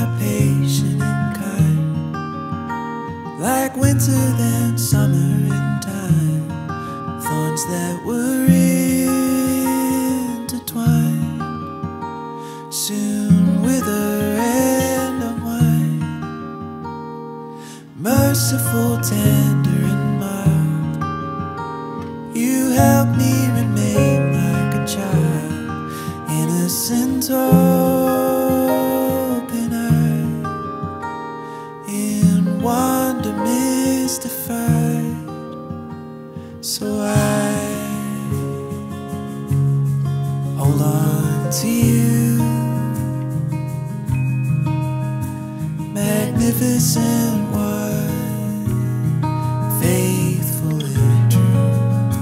are patient and kind, like winter then summer in time, thorns that were intertwined soon wither and unwind. Merciful, tender and mild, you help me remain like a child, innocent, open eyed, in wonder mystified. So I hold on to you, magnificent one, faithful and true.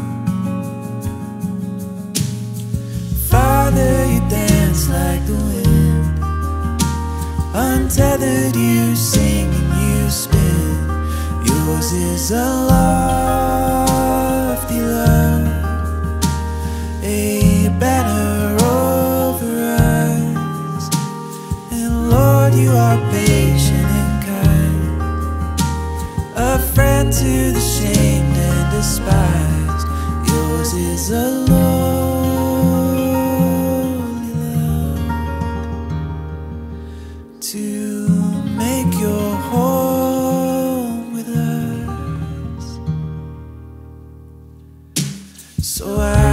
Father, you dance like the wind, untethered you sing and you spin. Yours is a lofty love, a banner over us. And Lord, you are patient and kind, a friend to the shamed and despised. Yours is a lowly love, to make your home with us. So I